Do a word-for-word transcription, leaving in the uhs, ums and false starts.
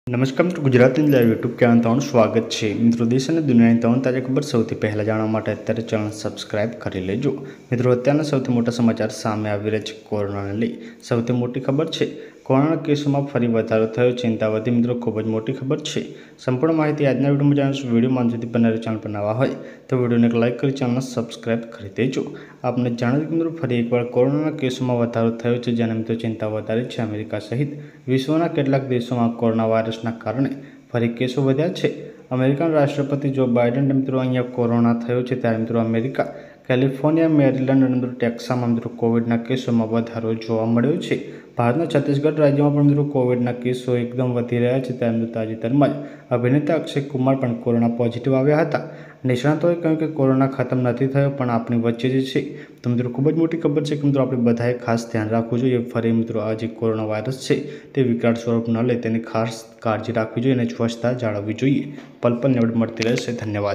નમસ્કાર મિત્રો, Gujarati live YouTube channel તમારું સ્વાગત છે। મિત્રો, દેશ અને દુનિયાની તમામ તાજા ખબર સૌથી પહેલાં જાણવા માટે અત્યારે ચેનલ સબસ્ક્રાઇબ કરી લેજો। મિત્રો, અત્યારના સૌથી મોટા સમાચાર સામે આવી રહ્યા છે કોરોનાને લઈ। સૌથી મોટી ખબર છે કોરોના કેસોમાં ફરી વધારો થયો, ચિંતા વધી। મિત્રો, ખૂબ જ મોટી ખબર છે। સંપૂર્ણ માહિતી આજના વિડીયોમાં જાણીશું। વિડીયોમાં અંત સુધી બનાવી ચેનલ પર નવા હોય તો વિડીયોને એક લાઇક કરી ચેનલ સબસ્ક્રાઇબ કરી દેજો। આપને જાણો કે મિત્રો ફરી એકવાર કોરોનાના કેસોમાં વધારો થયો છે, જેને મિત્રો ચિંતા વધારી છે। અમેરિકા સહિત વિશ્વના કેટલાક દેશોમાં કોરોના વાયરસના કારણે ફરી કેસો વધ્યા છે। અમેરિકાના રાષ્ટ્રપતિ જો બાઇડન મિત્રો અહીંયા કોરોના થયો છે, ત્યારે મિત્રો અમેરિકા, કેલિફોર્નિયા, મેરીલેન્ડ અને મિત્રો ટેક્સાસમાં મિત્રો કોવિડના કેસોમાં વધારો જોવા મળ્યો છે। ભારતના છત્તીસગઢ રાજ્યમાં પણ મિત્રો કોવિડના કેસો એકદમ વધી રહ્યા છે। ત્યારે મિત્રો તાજેતરમાં જ અભિનેતા અક્ષય કુમાર પણ કોરોના પોઝિટિવ આવ્યા હતા। નિષ્ણાતોએ કહ્યું કે કોરોના ખતમ નથી થયો, પણ આપણી વચ્ચે જ છે। તો મિત્રો ખૂબ જ મોટી ખબર છે કે મિત્રો આપણે બધાએ ખાસ ધ્યાન રાખવું જોઈએ। ફરી મિત્રો આ જે કોરોના વાયરસ છે તે વિકરાળ સ્વરૂપ ન લે તેની ખાસ કાળજી રાખવી જોઈએ અને સ્વચ્છતા જાળવવી જોઈએ। પલ પલની અપડેટ મળતી રહેશે। ધન્યવાદ।